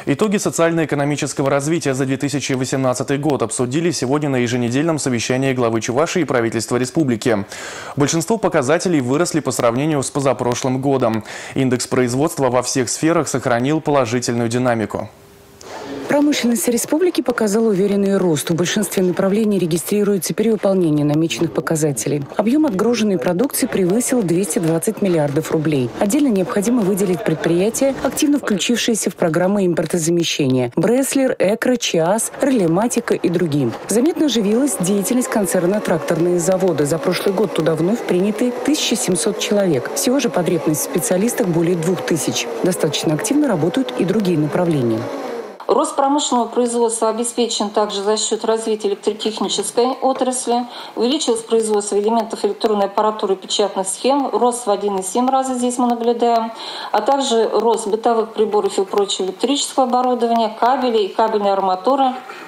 Итоги социально-экономического развития за 2018 год обсудили сегодня на еженедельном совещании главы Чувашии и правительства республики. Большинство показателей выросли по сравнению с позапрошлым годом. Индекс производства во всех сферах сохранил положительную динамику. Промышленность республики показала уверенный рост. В большинстве направлений регистрируется перевыполнение намеченных показателей. Объем отгруженной продукции превысил 220 миллиардов рублей. Отдельно необходимо выделить предприятия, активно включившиеся в программы импортозамещения: Бреслер, Экро, ЧАС, Релематика и другие. Заметно оживилась деятельность концерна «Тракторные заводы». За прошлый год туда вновь приняты 1700 человек. Всего же потребность в специалистах более 2000. Достаточно активно работают и другие направления. Рост промышленного производства обеспечен также за счет развития электротехнической отрасли. Увеличилось производство элементов электронной аппаратуры и печатных схем. Рост в 1,7 раза здесь мы наблюдаем. А также рост бытовых приборов и прочего электрического оборудования, кабелей и кабельной арматуры.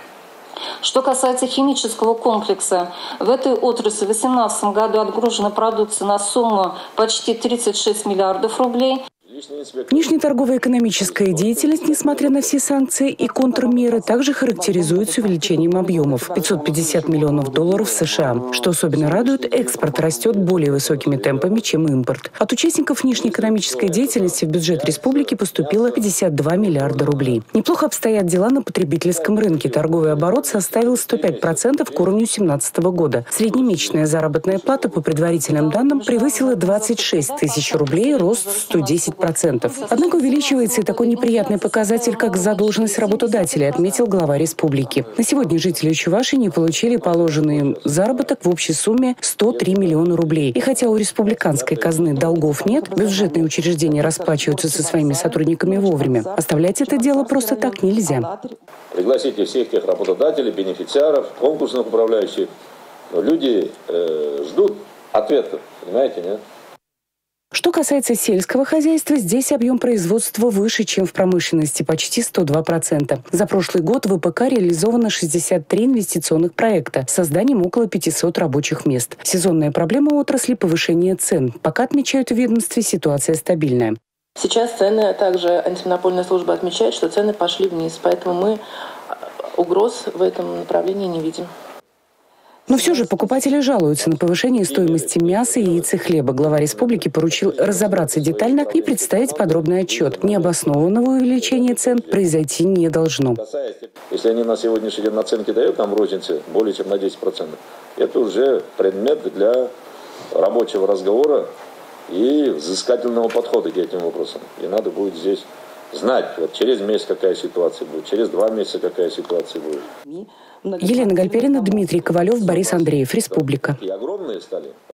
Что касается химического комплекса, в этой отрасли в 2018 году отгружена продукция на сумму почти 36 миллиардов рублей. Внешнеторговая экономическая деятельность, несмотря на все санкции и контрмеры, также характеризуется увеличением объемов – 550 миллионов долларов США. Что особенно радует, экспорт растет более высокими темпами, чем импорт. От участников внешнеэкономической деятельности в бюджет республики поступило 52 миллиарда рублей. Неплохо обстоят дела на потребительском рынке. Торговый оборот составил 105% к уровню 2017 года. Среднемесячная заработная плата, по предварительным данным, превысила 26 тысяч рублей, рост 110%. Однако увеличивается и такой неприятный показатель, как задолженность работодателей, отметил глава республики. На сегодня жители Чувашии не получили положенный им заработок в общей сумме 103 миллиона рублей. И хотя у республиканской казны долгов нет, бюджетные учреждения расплачиваются со своими сотрудниками вовремя. Оставлять это дело просто так нельзя. Пригласите всех тех работодателей, бенефициаров, конкурсных управляющих. Но люди ждут ответов, понимаете, нет? Что касается сельского хозяйства, здесь объем производства выше, чем в промышленности, почти 102%. За прошлый год в ВПК реализовано 63 инвестиционных проекта с созданием около 500 рабочих мест. Сезонная проблема отрасли – повышение цен. Пока, отмечают в ведомстве, ситуация стабильная. Сейчас цены, также антимонопольная служба отмечает, что цены пошли вниз, поэтому мы угроз в этом направлении не видим. Но все же покупатели жалуются на повышение стоимости мяса, яиц и хлеба. Глава республики поручил разобраться детально и представить подробный отчет. Необоснованного увеличения цен произойти не должно. Если они на сегодняшний день наценки дают нам в рознице более чем на 10%, это уже предмет для рабочего разговора и взыскательного подхода к этим вопросам. И надо будет здесь знать, вот через месяц какая ситуация будет, через 2 месяца какая ситуация будет. Елена Гальперина, Дмитрий Ковалев, Борис Андреев, Республика.